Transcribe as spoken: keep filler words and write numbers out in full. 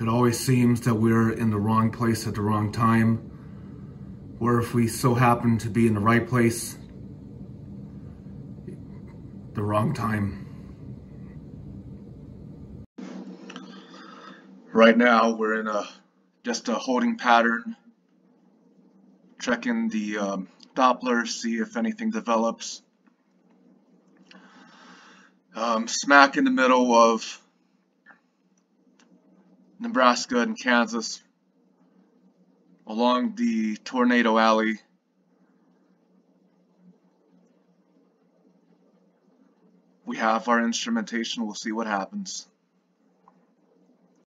It always seems that we're in the wrong place at the wrong time, or if we so happen to be in the right place, the wrong time. Right now we're in a just a holding pattern, checking the um, Doppler, see if anything develops. Um, smack in the middle of Nebraska and Kansas, along the tornado alley. We have our instrumentation. We'll see what happens.